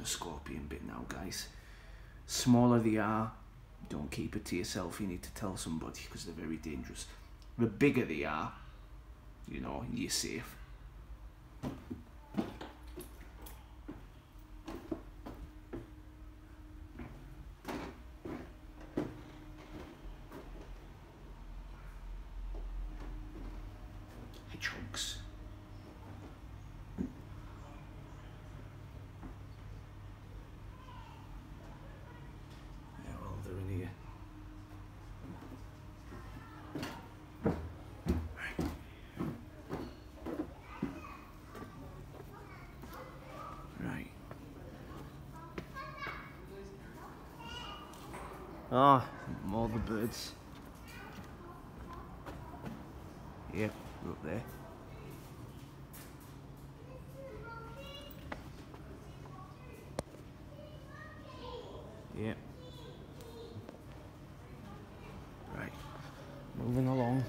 the scorpion bit now, guys. Smaller they are, don't keep it to yourself. You need to tell somebody because they're very dangerous. The bigger they are, you know, you're safe. Hedgehogs. Yeah, well, they're in here. Right. Oh, more the birds. Yep, they're up there. Yep. Right, moving along.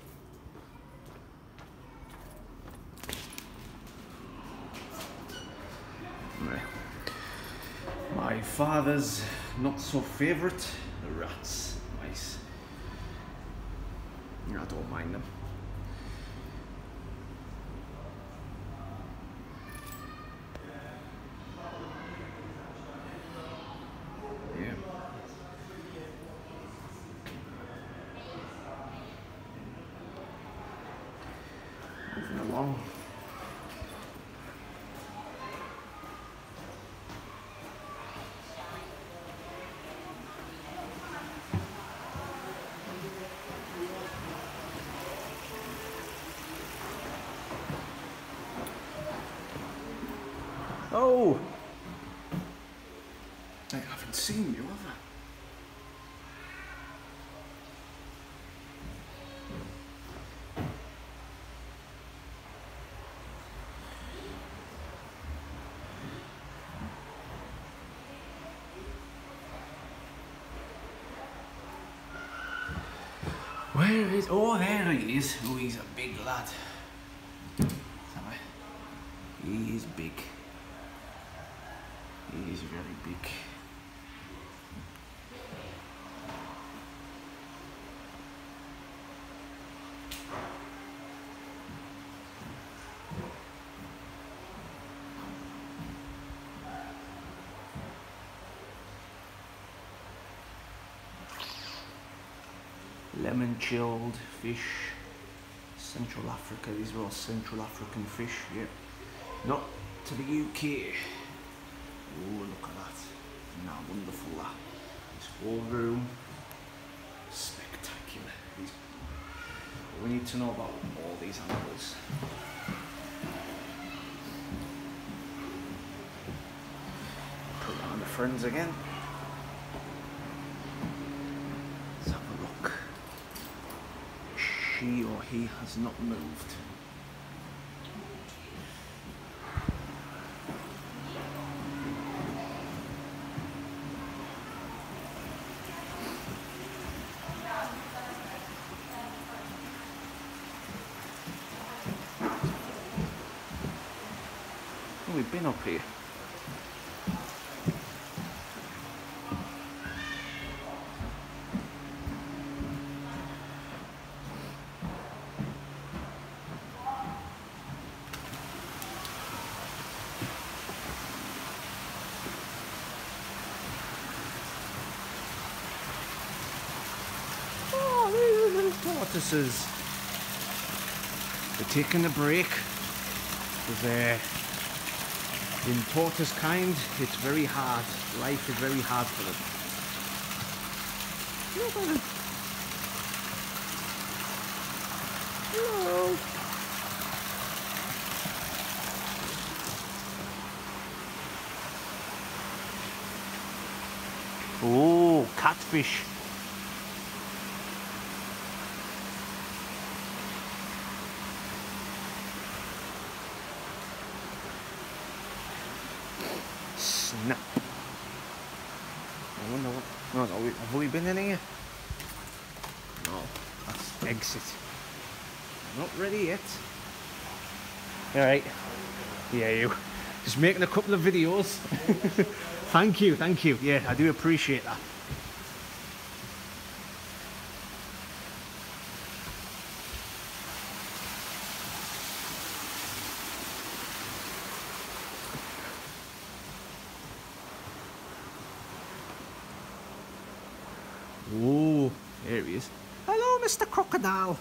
Right. My father's not so favourite, the rats, mice. I don't mind them. Yeah. Moving along. Oh! I haven't seen you, have I? Where is... Oh, there he is. Oh, he's a big lad. Sorry. He is big. He is very big. Lemon chilled fish, Central Africa. These are all Central African fish. Yep. Not to the UK. Oh, look at that! Isn't that wonderful? That this whole room, spectacular. We need to know about all these animals. Piranha friends again. She or he has not moved. Oh, we've been up here. Tortoises. They're taking a break. Because in tortoise kind, it's very hard. Life is very hard for them. Hello. Oh, catfish. Snap. I wonder what... No, have we been in here? No, that's exit. Not ready yet. Alright. Yeah, you. Just making a couple of videos. Thank you, thank you. Yeah, I do appreciate that. Oh, there he is. Hello, Mr. Crocodile.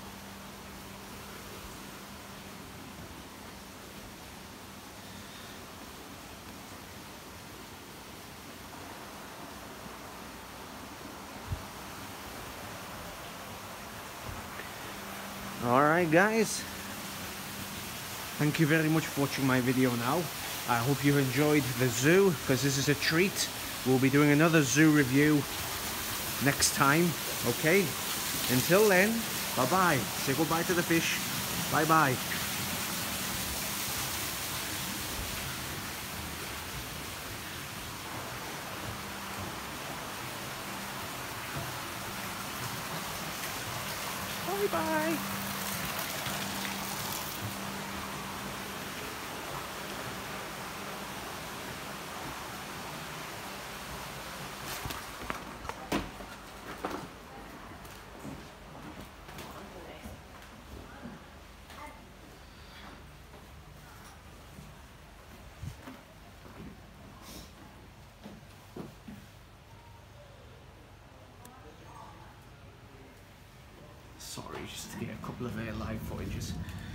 Alright guys, thank you very much for watching my video now. I hope you've enjoyed the zoo, because this is a treat. We'll be doing another zoo review next time, okay? Until then, bye-bye. Say goodbye to the fish. Bye-bye. Bye-bye. Sorry, just to get a couple of live footages.